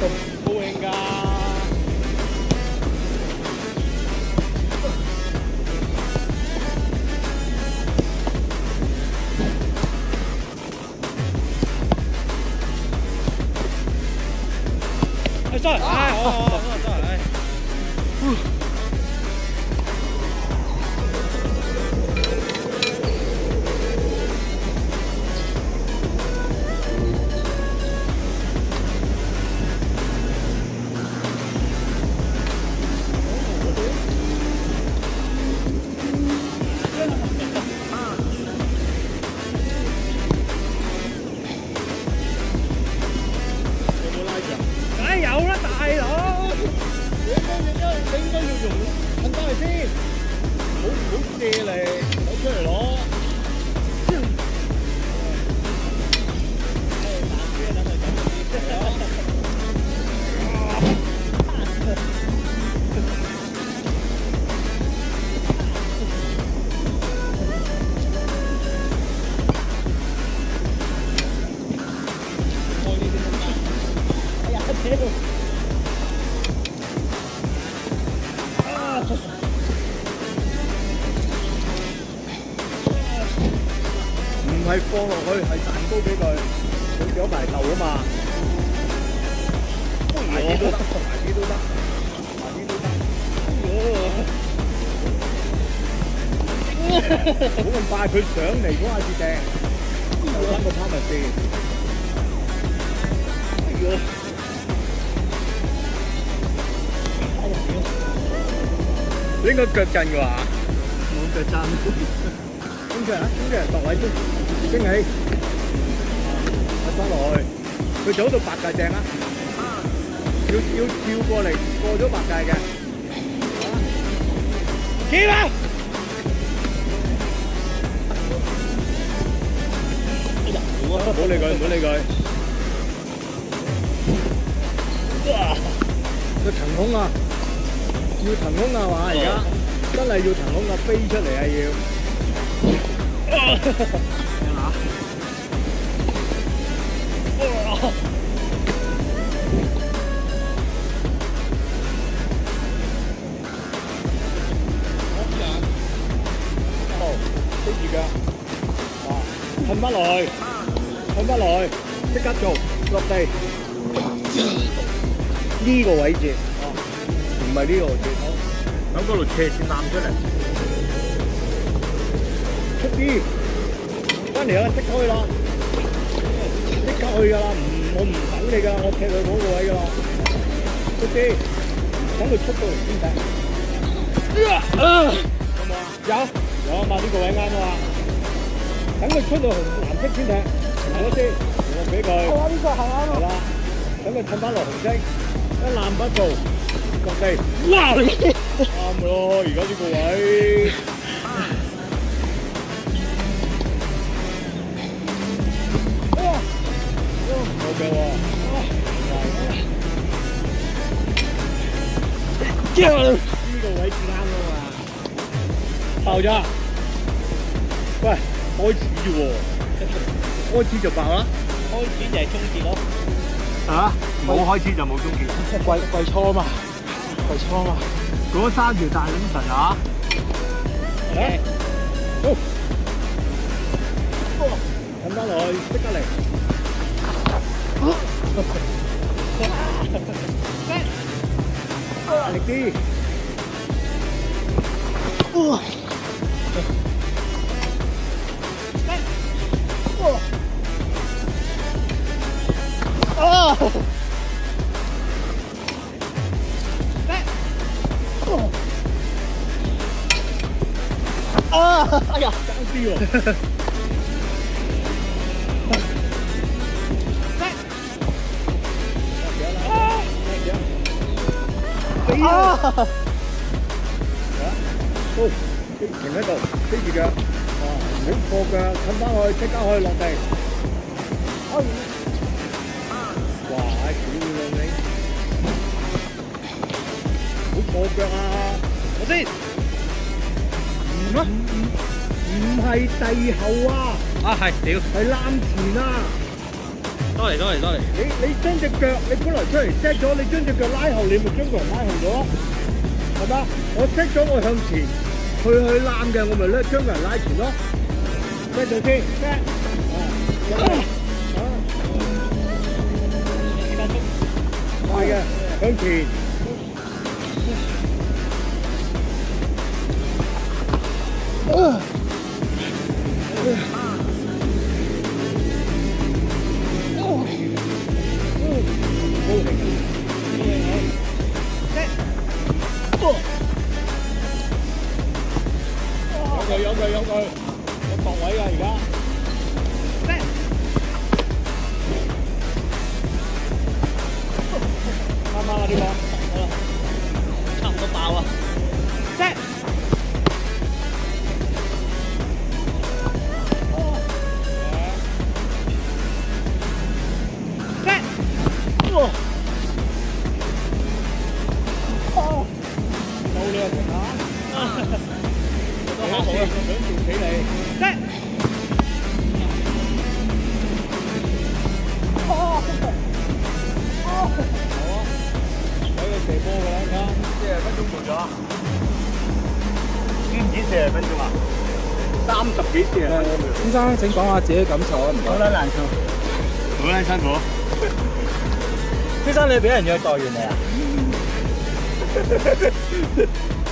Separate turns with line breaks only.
高興㗎。哎，再來，哎，好，再來。有啦，大佬！你應該要用噴翻去先，唔好借嚟攞出嚟攞。唔係放落去，係蛋糕俾佢，佢有埋頭啊嘛。大啲都得，大啲都得，大啲都得。冇咁快，佢上嚟嗰下至正，有翻個拋物線。應該腳震嘅話，冇腳震。衝出嚟啊！衝出嚟，度位先，升起，翻落去。佢走到8界正啊！要跳過嚟，過咗8界嘅。企啦！唔好理佢，唔好理佢。哇！佢騰空啊！要騰空啊嘛！而家真係要騰空啊，飛出嚟啊要。飛住腳，褪翻落去，褪翻落去，即刻做落地。呢個位置，唔係呢個位置，喺嗰度斜線攬出嚟。速啲，翻嚟啦！即刻去啦！即刻去㗎啦！我唔等你㗎，我踢佢嗰個位㗎啦。速啲，等佢出到嚟先踢。有冇啊？有啊嘛！呢個位啱啊嘛。等佢出到藍色先踢，係嗰先，我俾佢。係啊，呢個係啱啊。係啦，等佢褪翻落紅色，一攬不做，落地。哇！啱咯，而家呢個位。好嘅喎，呢個位至啱啊嘛，爆咗！喂，開始啫喎，開始就爆啦，開始就係終結咯。啊？冇開始就冇終結。季初嘛，季初嘛。嗰3條大撚神啊！好，褪翻落去，即刻嚟。大力啲！哎呀，爭啲喎！啊！好，停喺度，飛住腳，唔好過腳，褪翻去，即刻可以落地。哇！屌你！唔好過腳啊！我先。唔係滯後啊！啊係，屌！係攬前啊！
多嚟多嚟多嚟。
你將隻腳，你本來出嚟 set 咗，你將隻腳拉後，你咪將個人拉後咗咯，係嘛？我 set 咗我向前，去攬嘅，我咪咧將個人拉前咯。set 咗先 ，set， 快嘅，向前。有佢，我度位㗎而家。啱啱啦呢個，好啦，差唔多爆啊！set。到你啊，停下！好啊，想吊起你。set。好啊，睇佢射波㗎啦，而家40分鐘做咗，知唔知40分鐘啊？30幾40分鐘。
先生請講下自己感受啊，唔該。
好撚難受，好撚辛苦。
先生，你俾人虐待完未啊？